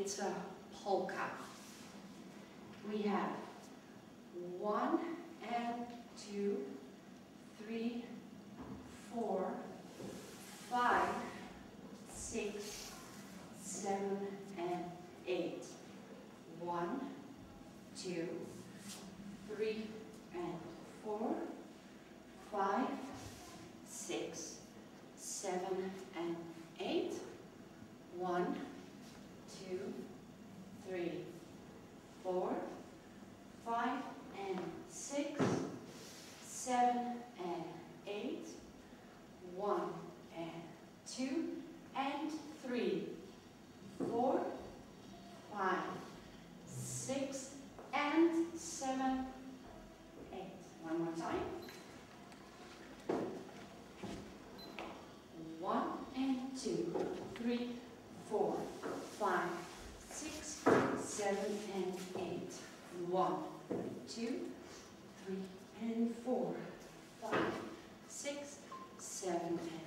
it's a polka. We have 1 and 2, 3, 4, 5, 6, 7, and 8. 1, 2, 3, and 4, 5, 6, 7, and 8. 1, 2, 3, 4, 5, and 6, 7, and 8. 1 and 2 and 3, 4, 5, 6, and 7, 8. One more time. 1 and 2, 3, 4, 5, 6, 7, and 8. 1, 2, 3, and 4, 5, 6, 7, and